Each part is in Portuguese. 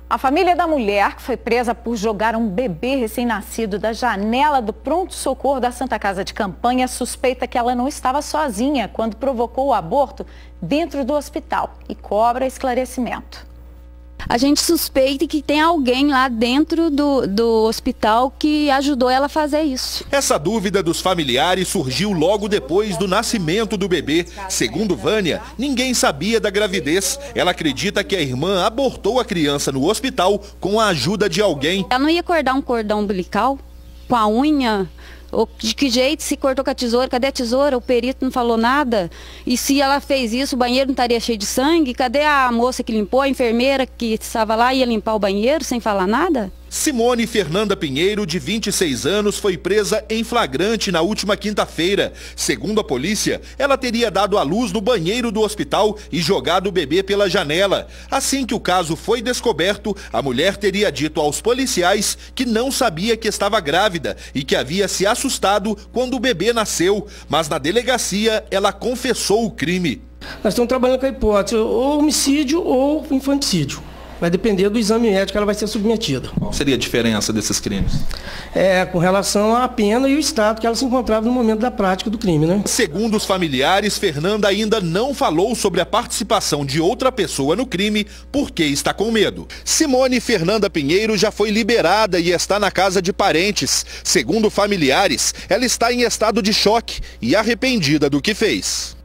A família da mulher, que foi presa por jogar um bebê recém-nascido da janela do pronto-socorro da Santa Casa de Campanha, suspeita que ela não estava sozinha quando provocou o aborto dentro do hospital e cobra esclarecimento. A gente suspeita que tem alguém lá dentro do hospital que ajudou ela a fazer isso. Essa dúvida dos familiares surgiu logo depois do nascimento do bebê. Segundo Vânia, ninguém sabia da gravidez. Ela acredita que a irmã abortou a criança no hospital com a ajuda de alguém. Ela não ia cortar um cordão umbilical com a unha? Ou de que jeito? Se cortou com a tesoura? Cadê a tesoura? O perito não falou nada. E se ela fez isso, o banheiro não estaria cheio de sangue? Cadê a moça que limpou, a enfermeira que estava lá e ia limpar o banheiro sem falar nada? Simone Fernanda Pinheiro, de 26 anos, foi presa em flagrante na última quinta-feira. Segundo a polícia, ela teria dado à luz no banheiro do hospital e jogado o bebê pela janela. Assim que o caso foi descoberto, a mulher teria dito aos policiais que não sabia que estava grávida e que havia se assustado quando o bebê nasceu. Mas na delegacia, ela confessou o crime. Nós estamos trabalhando com a hipótese ou homicídio ou infanticídio. Vai depender do exame médico que ela vai ser submetida. Qual seria a diferença desses crimes? Com relação à pena e o estado que ela se encontrava no momento da prática do crime, né? Segundo os familiares, Fernanda ainda não falou sobre a participação de outra pessoa no crime porque está com medo. Simone Fernanda Pinheiro já foi liberada e está na casa de parentes. Segundo familiares, ela está em estado de choque e arrependida do que fez.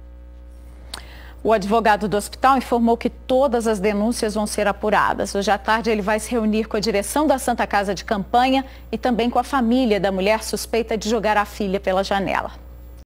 O advogado do hospital informou que todas as denúncias vão ser apuradas. Hoje à tarde ele vai se reunir com a direção da Santa Casa de Campanha e também com a família da mulher suspeita de jogar a filha pela janela.